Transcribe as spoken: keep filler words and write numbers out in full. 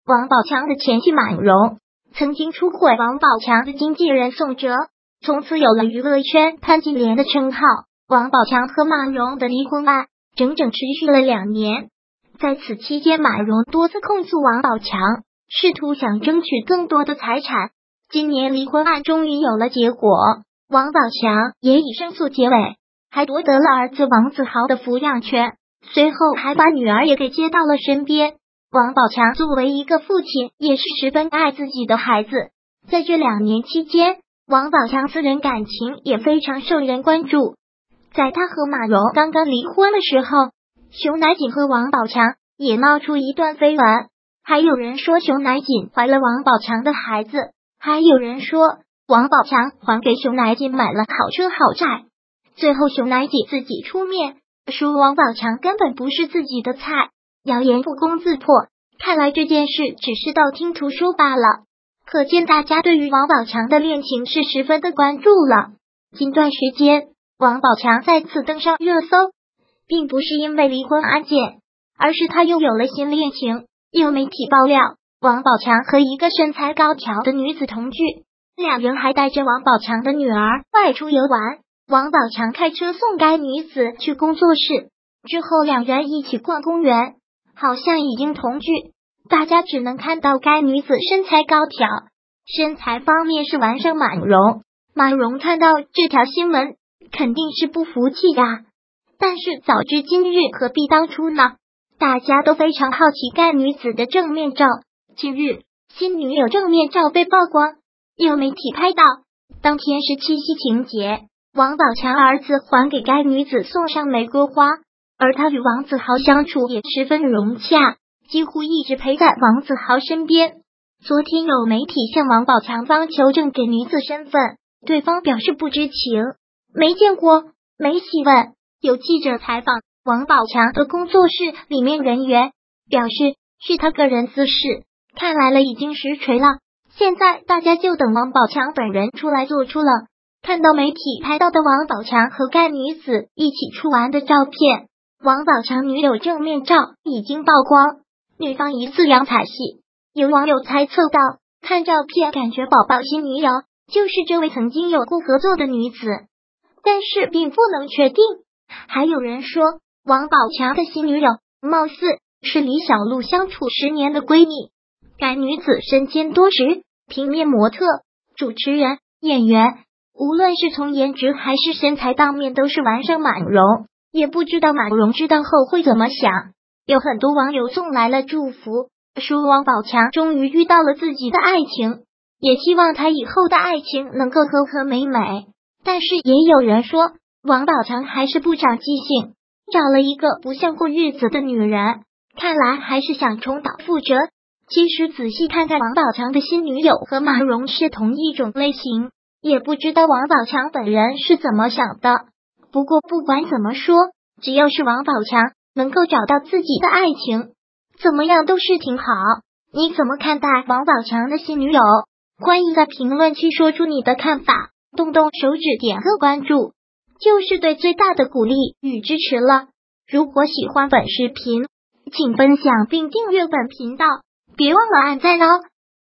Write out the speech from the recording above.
王宝强的前妻马蓉曾经出轨王宝强的经纪人宋哲，从此有了娱乐圈潘金莲的称号。王宝强和马蓉的离婚案整整持续了两年，在此期间，马蓉多次控诉王宝强，试图想争取更多的财产。今年离婚案终于有了结果，王宝强也以胜诉结尾，还夺得了儿子王子豪的抚养权，随后还把女儿也给接到了身边。王宝强作为一个父亲，也是十分爱自己的孩子。在这两年期间，王宝强私人感情也非常受人关注。在他和马蓉刚刚离婚的时候，熊乃瑾和王宝强也闹出一段绯闻，还有人说熊乃瑾怀了王宝强的孩子，还有人说王宝强还给熊乃瑾买了好车好债。最后熊乃瑾自己出面说王宝强根本不是自己的菜，谣言不攻自破，看来这件事只是道听途说罢了。可见大家对于王宝强的恋情是十分的关注了。近段时间，王宝强再次登上热搜，并不是因为离婚案件，而是他又有了新恋情。有媒体爆料，王宝强和一个身材高挑的女子同居，两人还带着王宝强的女儿外出游玩。王宝强开车送该女子去工作室，之后两人一起逛公园，好像已经同居。大家只能看到该女子身材高挑，身材方面是完胜马蓉。马蓉看到这条新闻肯定是不服气呀，但是早知今日何必当初呢？大家都非常好奇该女子的正面照。近日，新女友正面照被曝光，有媒体拍到，当天是七夕情节，王宝强儿子还给该女子送上玫瑰花，而他与王子豪相处也十分融洽，几乎一直陪在王子豪身边。昨天有媒体向王宝强方求证给女子身份，对方表示不知情，没见过，没细问。有记者采访王宝强的工作室里面人员，表示是他个人私事，看来了已经实锤了。现在大家就等王宝强本人出来做出了。看到媒体拍到的王宝强和该女子一起出玩的照片，王宝强女友正面照已经曝光，女方疑似养彩戏。有网友猜测到，看照片感觉宝宝新女友就是这位曾经有过合作的女子，但是并不能确定。还有人说，王宝强的新女友貌似是李小璐相处十年的闺蜜。该女子身兼多职，平面模特、主持人、演员，无论是从颜值还是身材当面都是完胜马蓉。也不知道马蓉知道后会怎么想。有很多网友送来了祝福，说王宝强终于遇到了自己的爱情，也希望他以后的爱情能够和和美美。但是也有人说，王宝强还是不长记性，找了一个不像过日子的女人，看来还是想重蹈覆辙。其实仔细看看王宝强的新女友和马蓉是同一种类型，也不知道王宝强本人是怎么想的。不过不管怎么说，只要是王宝强能够找到自己的爱情，怎么样都是挺好。你怎么看待王宝强的新女友？欢迎在评论区说出你的看法，动动手指点个关注，就是对最大的鼓励与支持了。如果喜欢本视频，请分享并订阅本频道，别忘了按赞哦。